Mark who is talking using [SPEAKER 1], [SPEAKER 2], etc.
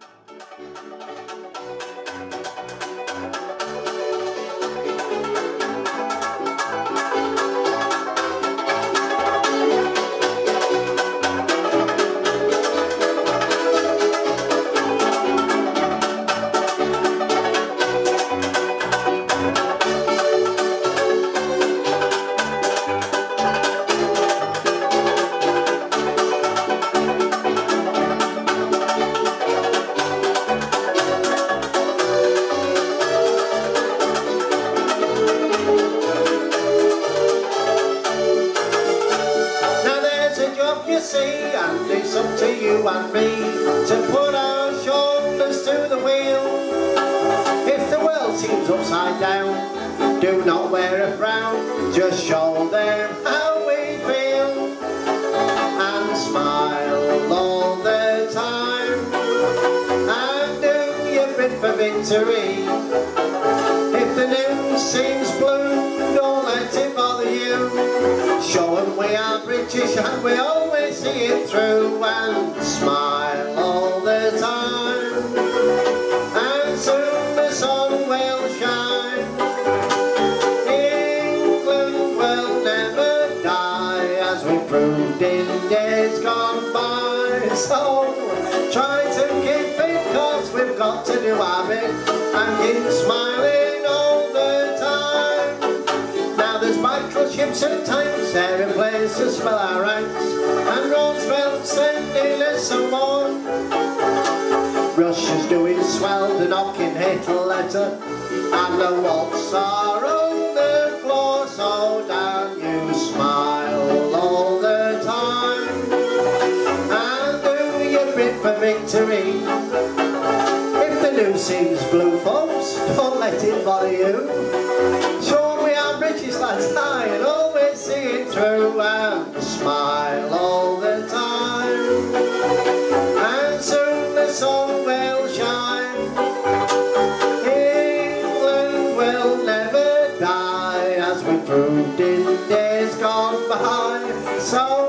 [SPEAKER 1] You see, and it's up to you and me to put our shoulders to the wheel. If the world seems upside down, do not wear a frown, just show them how we feel and smile all the time and do your bit for victory. If the news seems blue, don't let it bother you. Show them we are British and we always see it through and smile all the time. And soon the sun will shine. England will never die, as we proved in days gone by. So try to keep fit, cause we've got to do our bit and keep smiling all the time. Now there's battleships and tanks there in place to spell our ranks, and Roosevelt sending us some more. Russia's doing swell, they're knocking Hitler letter, and the waltz are on the floor. So down you smile all the time and do your bit for victory. If the news seems blue, folks, don't let it bother you. Sure, we are British lads, high and always see it through and smile all the time. And soon the sun will shine. England will never die, as we proved in days gone by. So